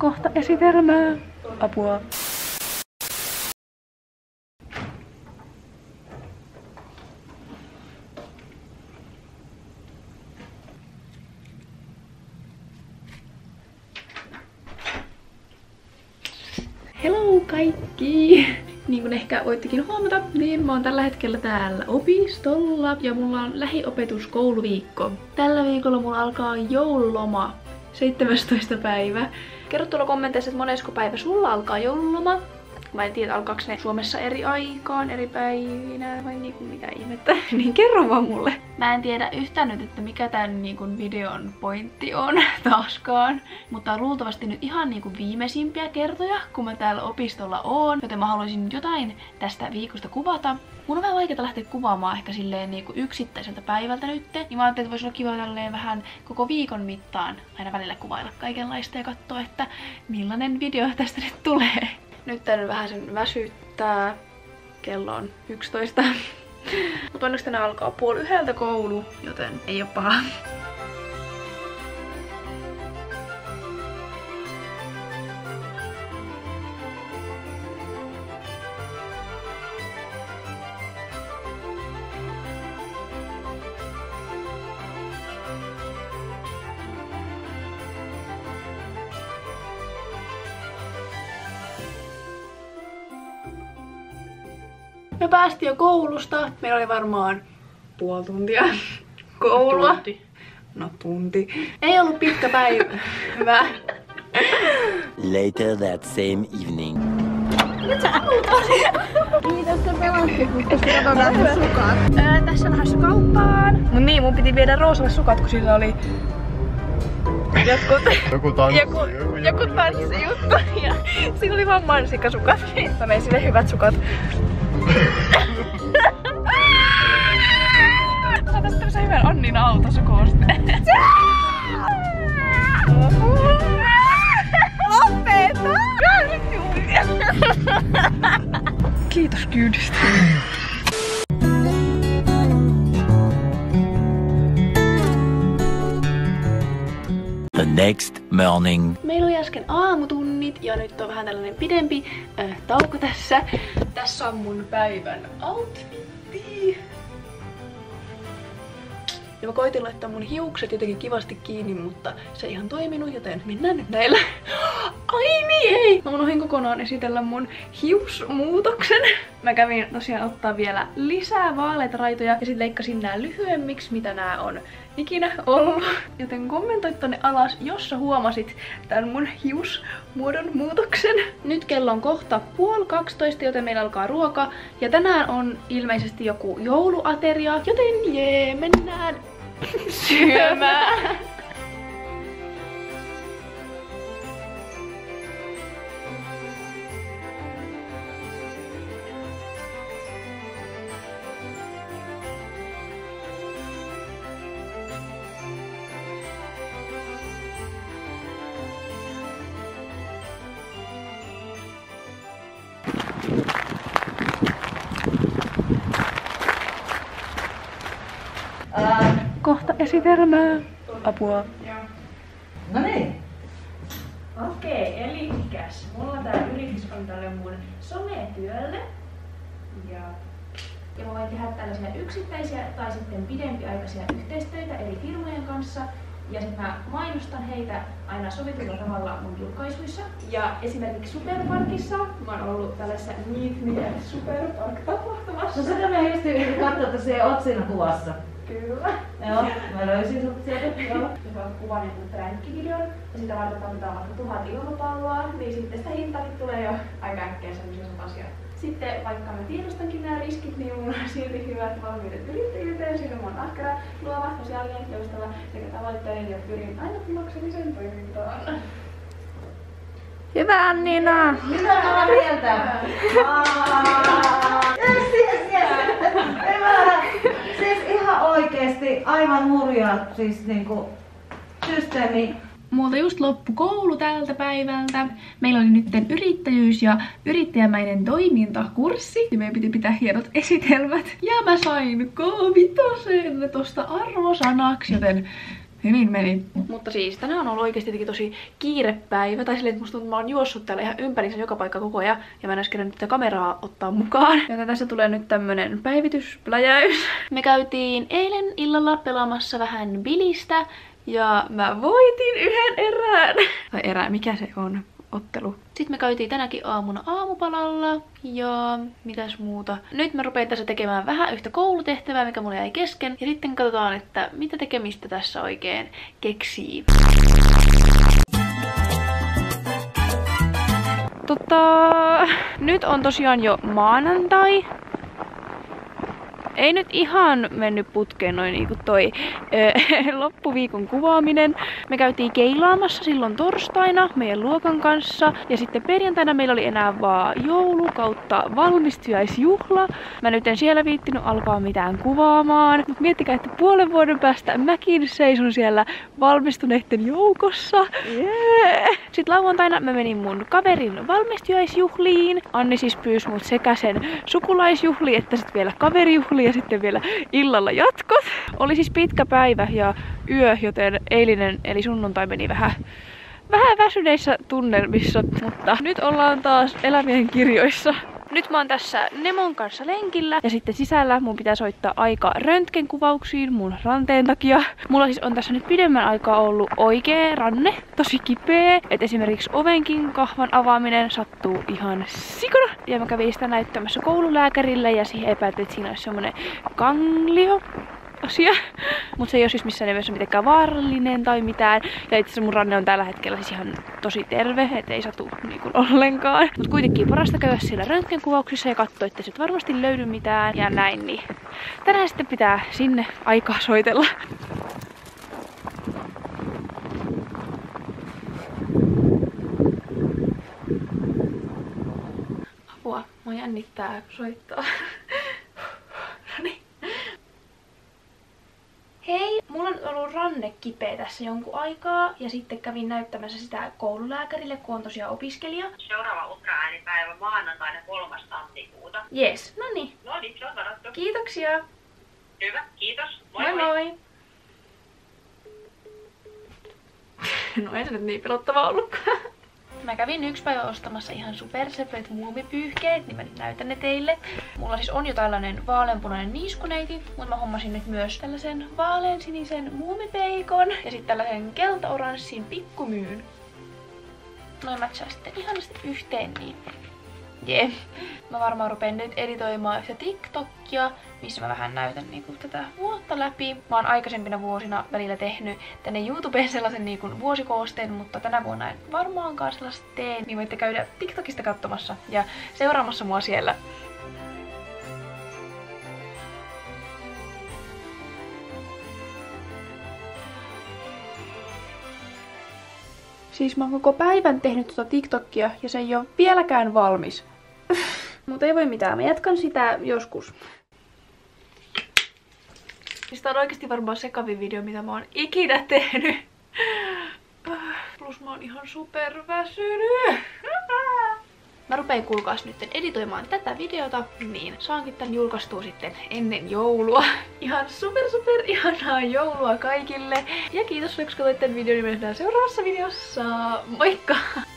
Kohta esitelmää. Apua. Hello kaikki! Niin kuin ehkä voittekin huomata, niin mä oon tällä hetkellä täällä opistolla ja mulla on lähiopetuskouluviikko. Tällä viikolla mulla alkaa joululoma, 17. päivä. Kerro tuolla kommenteissa, että monesko päivä sulla alkaa joululoma. Mä en tiedä, alkaako ne Suomessa eri aikaan, eri päivinä vai niinku mitä ihmettä. Niin kerro vaan mulle. Mä en tiedä yhtään nyt, että mikä tän niinku videon pointti on taaskaan. Mutta luultavasti nyt ihan niinku viimeisimpiä kertoja, kun mä täällä opistolla oon. Joten mä haluaisin jotain tästä viikosta kuvata. Mun on vähän vaikeaa lähteä kuvaamaan ehkä silleen niinku yksittäiseltä päivältä nyt. Niin mä ajattelin, että voisi olla kiva tälleen vähän koko viikon mittaan aina välillä kuvailla kaikenlaista ja katsoa, että millainen video tästä nyt tulee. Nyt tän vähän sen väsyttää. Kello on 11. Mutta onneksi tänään alkaa 12:30 koulu, joten ei oo paha. Me päästiin jo koulusta. Meillä oli varmaan puoli tuntia koulua. Tunti. Ei ollut pitkä päivä. Hyvä. Later that same evening. Nyt sä autosi. Kiitos, sä pelastit. Katsotaan ne sukat. Tässä on lähdössä kauppaan. Mut niin, mun piti viedä Roosalle sukat, kun sillä oli joku tanssijuttu. Ja siinä oli vaan mansikkasukat. Mä vein sille hyvät sukat. Saatais tämmösen hyvän Annin autossa koosteen. Lopeta! Kiitos kyydistä. The next morning. Meillä oli äsken aamutunnit ja nyt on vähän tällainen pidempi tauko tässä. Tässä on mun päivän outfitti. Ja mä koitin laittaa mun hiukset jotenkin kivasti kiinni, mutta se ei ihan toiminut, joten mennään nyt näillä. Ai niin ei! Mä unohdin kokonaan esitellä mun hiusmuutoksen. Mä kävin tosiaan ottaa vielä lisää vaaleita raitoja ja sit leikkasin nää lyhyemmiksi, mitä nää on ikinä ollut. Joten kommentoi tonne alas, jos sä huomasit tän mun hiusmuodon muutoksen. Nyt kello on kohta 11:30, joten meillä alkaa ruoka. Ja tänään on ilmeisesti joku jouluateria, joten jee, mennään syömään. Kohta esitelmää. Apua. No niin. Okei, elikäs. Mulla tää yritys on tälle mun sometyölle. Ja mä voin tehdä tällaisia yksittäisiä tai sitten pidempiaikaisia yhteistöitä eri firmojen kanssa. Ja sit mä mainostan heitä aina sovitulla tavalla mun julkaisuissa. Ja esimerkiksi Superparkissa mä oon ollut tällaisessa Meet Me at Superpark-tapahtumassa. No sitä me just yritin katsoa, että se oot siinä kuvassa. Kyllä. Joo, mä löysin sut sieltä. Joo. Jos olet kuvannut pränkkivideon ja sitä varten tarvitaan vaikka 1000 ilmapalloa, niin sitten sitä hintakin tulee jo aika äkkiä sellaisia asioita. Sitten vaikka mä tiedostankin nämä riskit, niin mulla on silti hyvät valmiudet yrittäjyyteen, sillä mä oon ahkera, luova, sosiaalinen, joustava sekä tavoitteinen ja pyrin aina tulokselliseen toimintaan. Hyvä Annina! Mitä mieltä? Yes. Hyvä! Siis ihan oikeesti aivan hurjaa siis niinku systeemi. Multa just loppu koulu tältä päivältä. Meillä oli nytten yrittäjyys- ja yrittäjämäinen toimintakurssi. Ja meidän piti pitää hienot esitelmät. Ja mä sain K5 tosta arvosanaksi, joten Hyvin meni. Mutta siis tänään on ollut oikeesti tosi kiirepäivä. Tai silleen, että musta tuntuu, että mä oon juossut täällä ihan ympärissä joka paikka koko ajan. Ja mä en edes kerännyt tätä kameraa ottaa mukaan. Joten tässä tulee nyt tämmönen päivityspläjäys. Me käytiin eilen illalla pelaamassa vähän bilistä. Ja mä voitin yhden erään. Tai erään, mikä se on? Ottelu. Sitten me käytiin tänäkin aamuna aamupalalla ja mitäs muuta. Nyt mä rupean tässä tekemään vähän yhtä koulutehtävää, mikä mulla jäi kesken. Ja sitten katsotaan, että mitä tekemistä tässä oikein keksii. Nyt on tosiaan jo maanantai. Ei nyt ihan mennyt putkeen noin niinku toi loppuviikon kuvaaminen. Me käytiin keilaamassa silloin torstaina meidän luokan kanssa. Ja sitten perjantaina meillä oli enää vaan joulu kautta valmistujaisjuhla. Mä nyt en siellä viittinyt alkaa mitään kuvaamaan. Mut miettikää, että puolen vuoden päästä mäkin seison siellä valmistuneiden joukossa. Yeah. Sitten lauantaina mä menin mun kaverin valmistujaisjuhliin. Anni siis pyysi mut sekä sen sukulaisjuhliin että sit vielä kaverijuhliin. Ja sitten vielä illalla jatkot. Oli siis pitkä päivä ja yö, joten eilinen eli sunnuntai meni vähän väsyneissä tunnelmissa. Mutta nyt ollaan taas elämien kirjoissa. Nyt mä oon tässä Nemon kanssa lenkillä ja sitten sisällä mun pitää soittaa aika röntgenkuvauksiin mun ranteen takia. Mulla siis on tässä nyt pidemmän aikaa ollut oikea ranne, tosi kipeä. Et esimerkiksi ovenkin kahvan avaaminen sattuu ihan sikona. Ja mä kävin sitä näyttämässä koululääkärille ja siihen epäiltiin, että siinä olisi semmonen ganglio asia. Mutta se ei ole siis missään nimessä mitenkään vaarallinen tai mitään. Ja itse asiassa mun ranne on tällä hetkellä siis ihan tosi terve, et ei satu niinku ollenkaan. Mut kuitenkin parasta käydä siellä röntgenkuvauksissa ja katsoa, että sit varmasti löydy mitään ja näin. Niin tänään sitten pitää sinne aikaa soitella. Apua, mua jännittää soittaa. Noniin. Hei, mulla on ollut ranne kipeä tässä jonkun aikaa ja sitten kävin näyttämässä sitä koululääkärille, kun on tosiaan opiskelija. Seuraava ultraäänipäivä maanantaina 3. tammikuuta. Jes, noniin. No niin, se on varattu. Kiitoksia. Hyvä, kiitos. Moi Moi moi. No ei se nyt niin pelottavaa ollutkaan. Mä kävin yksi päivä ostamassa ihan supersepöt muumipyyhkeet, niin mä nyt näytän ne teille. Mulla siis on jo tällainen vaaleanpunainen niiskuneiti, mutta mä hommasin nyt myös tällaisen vaaleansinisen muumipeikon ja sitten tällaisen keltaoranssin pikkumyyn. Noin matchaa sitten ihanasti yhteen, niin jee. Mä varmaan rupean nyt editoimaan yhtä TikTokia, missä mä vähän näytän niinku tätä vuotta läpi. Mä oon aikaisempina vuosina välillä tehnyt tänne YouTubeen sellaisen niinku vuosikoosteen, mutta tänä vuonna en varmaankaan sellaista tee. Niin voitte käydä TikTokista katsomassa ja seuraamassa mua siellä. Siis mä oon koko päivän tehnyt tuota TikTokia ja se ei oo vieläkään valmis. Mutta ei voi mitään, mä jatkan sitä joskus. Siis tää on oikeesti varmaan sekavin video, mitä mä oon ikinä tehnyt. Plus mä oon ihan superväsynyt. Mä rupean kuulkaas nyt editoimaan tätä videota, niin saankin tän julkaistua sitten ennen joulua. Ihan super ihanaa joulua kaikille. Ja kiitos, kun katsoitte tän videon, niin me nähdään seuraavassa videossa. Moikka!